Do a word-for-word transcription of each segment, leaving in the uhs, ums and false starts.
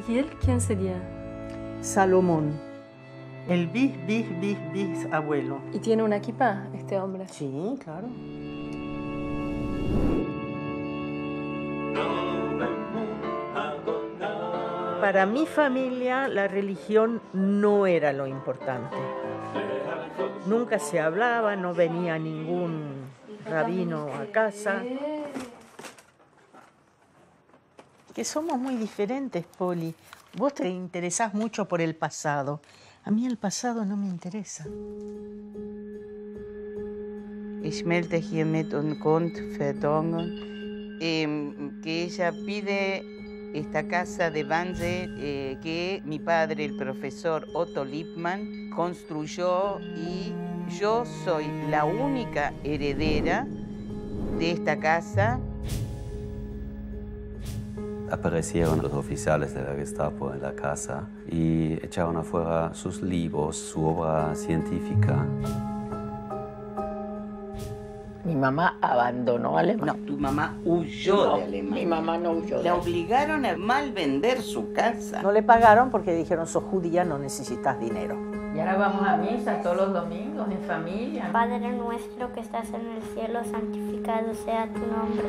¿Y él quién sería? Salomón, el bis, bis, bis, bis abuelo. ¿Y tiene una equipa este hombre? Sí, claro. Para mi familia, la religión no era lo importante. Nunca se hablaba, no venía ningún rabino a casa. Que somos muy diferentes, Poli. Vos te interesás mucho por el pasado. A mí el pasado no me interesa. Ich melde hiermit und Grundverordnung, eh, que ella pide esta casa de Wannsee eh, que mi padre, el profesor Otto Lippmann, construyó y yo soy la única heredera de esta casa. Aparecieron los oficiales de la Gestapo en la casa y echaron afuera sus libros, su obra científica. Mi mamá abandonó Alemania. No, tu mamá huyó No, de Alemania. mi mamá no huyó de La Alemania. obligaron a mal vender su casa. No le pagaron porque dijeron, sos judía, no necesitas dinero. Y ahora vamos a misa todos los domingos en familia. Padre nuestro que estás en el cielo, santificado sea tu nombre.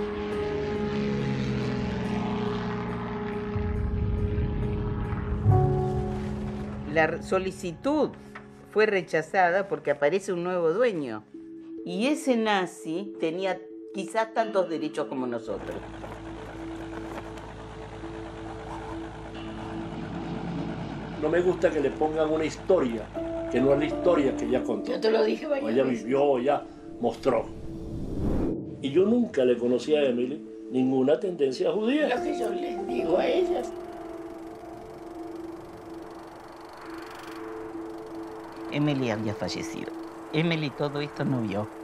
La solicitud fue rechazada porque aparece un nuevo dueño. Y ese nazi tenía quizás tantos derechos como nosotros. No me gusta que le pongan una historia, que no es la historia que ella contó. Yo te lo dije varias Ella veces. vivió, ella mostró. Y yo nunca le conocí a Emily ninguna tendencia judía. Lo que yo les digo a ella. Emily había fallecido. Emily todo esto no vio.